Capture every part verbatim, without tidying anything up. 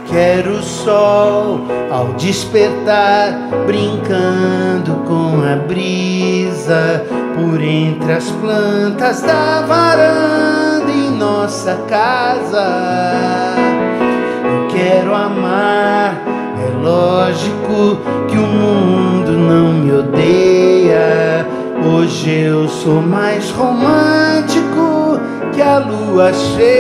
Quero o sol ao despertar, brincando com a brisa, por entre as plantas da varanda em nossa casa. Eu quero amar, é lógico que o mundo não me odeia. Hoje eu sou mais romântico que a lua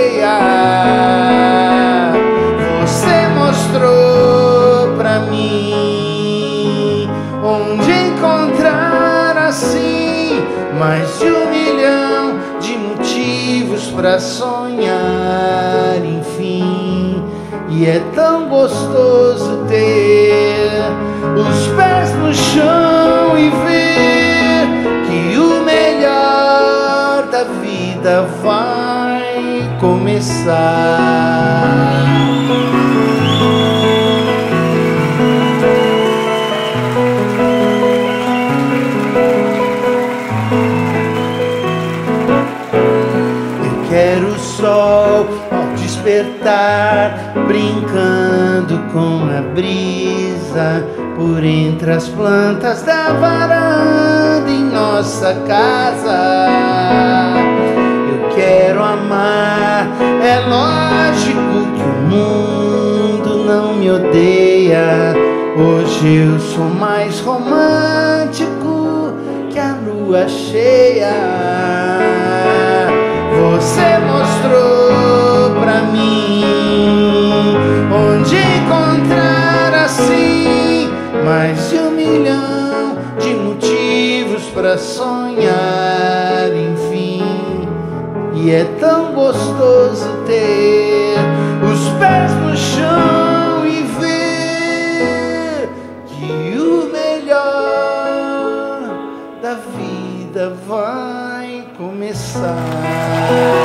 cheia. Você mostrou pra mim onde encontrar assim mais de um milhão de motivos pra sonhar, enfim. E é tão gostoso ter os pés no chão e ver que o melhor da vida vai começar. Quero o sol ao despertar, brincando com a brisa, por entre as plantas da varanda em nossa casa. Eu quero amar, é lógico que o mundo não me odeia. Hoje eu sou mais romântico que a lua cheia. Você mostrou pra mim onde encontrar assim mais de um milhão de motivos pra sonhar, enfim. E é tão gostoso ter os pés no chão e ver que o melhor da vida vai começar.